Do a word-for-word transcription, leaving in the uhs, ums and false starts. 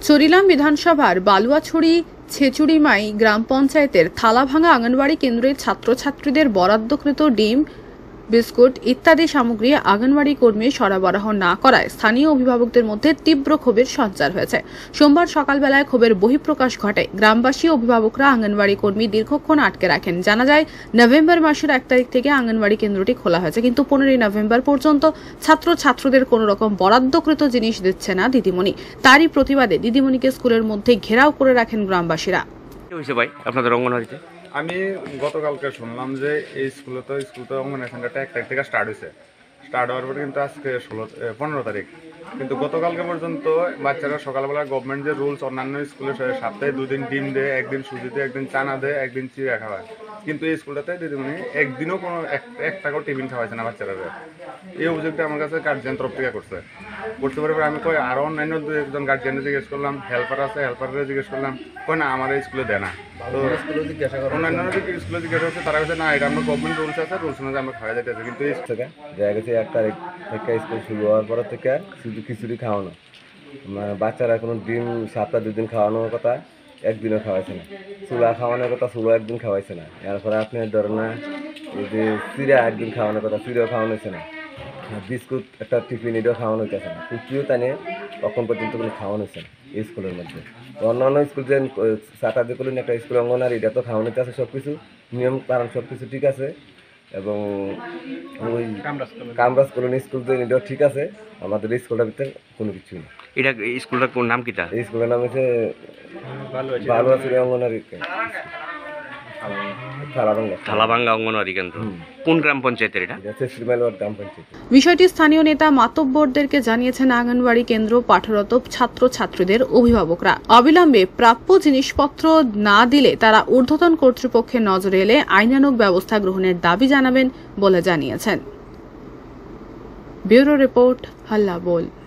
চরিলাম বিধানসভার বালুয়াছড়ি ছেচুড়িমাই গ্রাম পঞ্চায়েতের থালাভাঙা আঙ্গনবাড়ি কেন্দ্রের ছাত্রছাত্রীদের বরাদ্দকৃত ডিম বিস্কুট ইত্যাদি সামগ্রী আঙ্গনবাড়ি কর্মী সরবরাহ না করায় স্থানীয় অভিভাবকদের মধ্যে তীব্র ক্ষোভের সঞ্চার হয়েছে। সোমবার সকালবেলায় ক্ষোভের বহিঃপ্রকাশ ঘটে। গ্রামবাসী অভিভাবকরা আঙ্গনবাড়ি কর্মী দীর্ঘক্ষণ আটকে রাখেন। জানা যায়, নভেম্বর মাসের এক তারিখ থেকে আঙ্গনবাড়ি কেন্দ্রটি খোলা হয়েছে, কিন্তু পনেরোই নভেম্বর পর্যন্ত ছাত্র ছাত্রদের কোন রকম বরাদ্দকৃত জিনিস দিচ্ছে না দিদিমণি। তারই প্রতিবাদে দিদিমণিকে স্কুলের মধ্যে ঘেরাও করে রাখেন গ্রামবাসীরা। ভাই আপনাদের অঙ্গনওয়াড়িতে আমি গতকালকে শুনলাম যে এই স্কুলে তো স্কুল তো অঙ্গনওয়াড়ি সেন্টারটা এক তারিখ থেকে স্টার্ট হয়েছে। স্টার্ট হওয়ার পরে কিন্তু আজকে ষোলো পনেরো তারিখ কিন্তু গতকালকে পর্যন্ত বাচ্চারা সকালবেলা গভর্নমেন্ট যে রুলস অন্যান্য স্কুলে সপ্তাহে দুদিন ডিম দেয়, একদিন সুজি দেয়, একদিন চানা দেয়, একদিন চিড়া খাওয়ায়, কিন্তু এই স্কুলটাতে দিদিমণি একদিনও কোনো এক টাকাও টিফিন খাওয়াইছে না বাচ্চারা। এই অভিযোগটা আমার কাছে গার্জিয়ান তরফ থেকে করছে করতে পারে আমি কই আরও অন্যান্য দু একজন গার্জিয়ানে জিজ্ঞেস করলাম, হেল্পার আছে হেল্পাররা জিজ্ঞেস করলাম, কয় না আমার এই স্কুলে দেয় না। তো অন্যান্য স্কুলে জিজ্ঞাসা করছে, তারা কাছে না এটা আমরা গভর্নমেন্ট রুলস আছে, রুলস অনুযায়ী আমরা খাওয়া যাইতেছে। কিন্তু এই থেকে দেখা গেছে এক তারিখ থেকে স্কুল শুরু হওয়ার পর থেকে শুধু খিচুড়ি খাওয়ানো, মানে বাচ্চারা কোনো ডিম সপ্তাহ দুদিন খাওয়ানোর কথা একদিনও খাওয়াইছে না, চুলা খাওয়ানোর কথা চুলো একদিন খাওয়াইছে না, এরপরে আপনি ধরেন না এই যে চিড়া একদিন খাওয়ানোর কথা চিড়াও খাওয়ানো হয়েছে না, বিস্কুট একটা টিফিন এটাও খাওয়ানো হইতেছে না, কুচিও তাই তখন পর্যন্ত কোনো খাওয়ানো হয়েছে না এই স্কুলের মধ্যে। অন্যান্য স্কুল যে সাতার করলেন একটা স্কুল অঙ্গনারী এটা তো খাওয়ানো আছে সব কিছু নিয়ম কারণ সব কিছু ঠিক আছে, এবং ওই কামরাজ কলোনি স্কুল যে এটাও ঠিক আছে। আমাদের এই স্কুলটার ভিতরে কোনো কিছু নেই। এটা স্কুলটার কোন নাম কিটা? এই স্কুলের নাম হচ্ছে বালুয়াছড়ি অঙ্গনারী থালাভাঙা অঙ্গনওয়াড়ি কেন্দ্র। কোন গ্রাম পঞ্চায়েতের এটা? গ্রাম পঞ্চায়েত। বিষয়টি স্থানীয় নেতা মাতব্বরদেরকে জানিয়েছেন আঙ্গনবাড়ি কেন্দ্র পাঠরত ছাত্র ছাত্রীদের অভিভাবকরা। অবিলম্বে প্রাপ্য জিনিসপত্র না দিলে তারা ঊর্ধ্বতন কর্তৃপক্ষের নজরে এলে আইনানুগ ব্যবস্থা গ্রহণের দাবি জানাবেন বলে জানিয়েছেন। ব্যুরো রিপোর্ট, হাল্লা বল।